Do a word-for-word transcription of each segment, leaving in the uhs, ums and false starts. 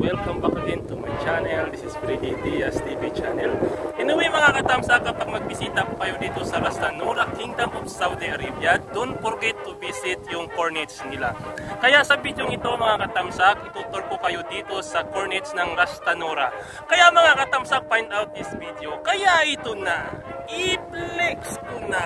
welcome back again to my channel. This is Freddiediaz TVChannel. Anyway mga katamsak, kapag magbisita po kayo dito sa Rastanura, Kingdom of Saudi Arabia, don't forget to visit yung Corniche nila. Kaya sa video ito mga katamsak, itutur ko kayo dito sa Corniche ng Rastanura. Kaya mga katamsak, find out this video. Kaya ito na, i-flex ko na.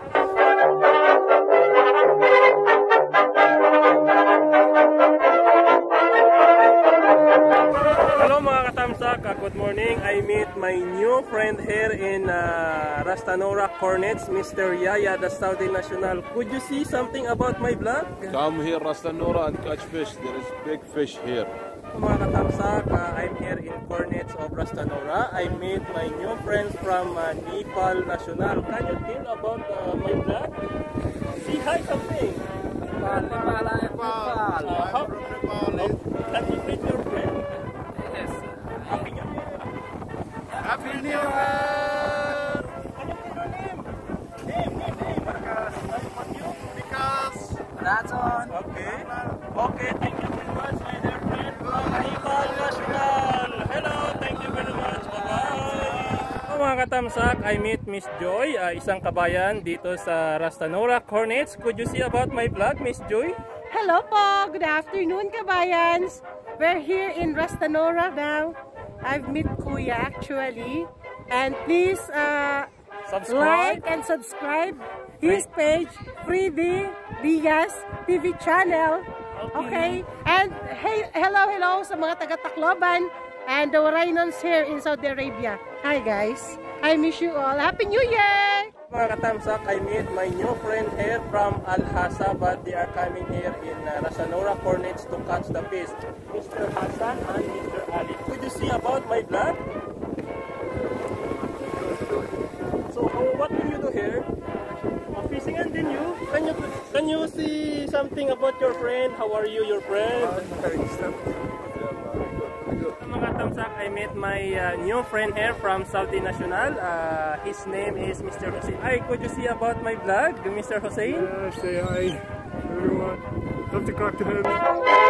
Good morning. I meet my new friend here in uh, Rastanura Corniche, Mister Yaya, the Saudi national. Could you see something about my vlog? Come here, Rastanura, and catch fish. There is big fish here. Mga katamsak, uh, I'm here in Corniche of Rastanura. I meet my new friends from uh, Nepal National. Can you tell about uh, my vlog? See hi something. Nepal, Nepal, Nepal. Uh, how, oh, can you greet your friend? Yes. Happy New Year. Happy New Year. Can you tell your name? Name, name, name. Because. What you? Because. That's on. Okay. Okay, thank you very much, my dear friend from Nepal National. Hello, thank you very much. Bye-bye. Mga katamsak, I meet Miss Joy, uh, isang kabayan dito sa Rastanura Corniche. Could you see about my vlog, Miss Joy? Hello po. Good afternoon, kabayans. We're here in Rastanura now. I've met Kuya actually. And please uh, Subscribe. like and subscribe his page, Freddiediaz TVChannel. Okay. And hey, hello, hello sa mga taga-Tacloban and the Rainons here in Saudi Arabia. Hi guys. I miss you all. Happy New Year! Mga katamsak, I meet my new friend here from Al-Hasa, but they are coming here in uh, Rastanura Corniche to catch the fish. Mister Hassan and Mister Ali. Could you see about my vlog? So, how, what do you do here? Uh, fishing, and then you? Can you can you see something about your friend? How are you, your friend? Mga katamsak, I met my uh, new friend here from Saudi National. Uh, his name is Mister Hussein. Hi, could you see about my vlog, Mister Hussein? Yeah, say hi, everyone. Love to crack the head.